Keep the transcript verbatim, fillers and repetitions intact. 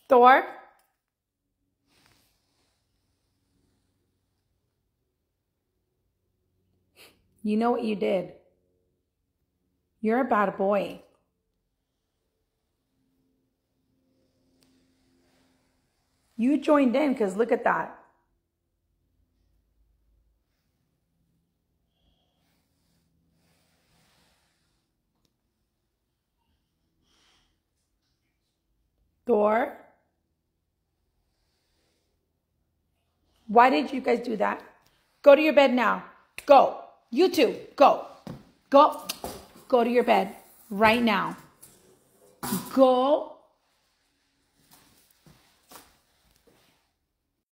Thor? You know what you did? You're a bad boy. You joined in because look at that. Thor? Why did you guys do that? Go to your bed now. Go. You two, go. Go. Go to your bed right now. Go